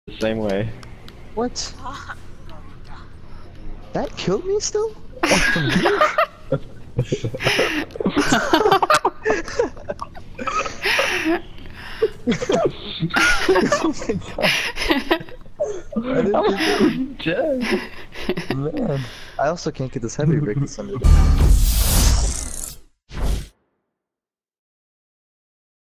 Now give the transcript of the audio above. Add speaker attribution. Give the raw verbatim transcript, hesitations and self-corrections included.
Speaker 1: the same way.
Speaker 2: What? That killed me still? From here? Oh my god. I didn't think it was dead. Man. I also can't get this heavy brick this Sunday.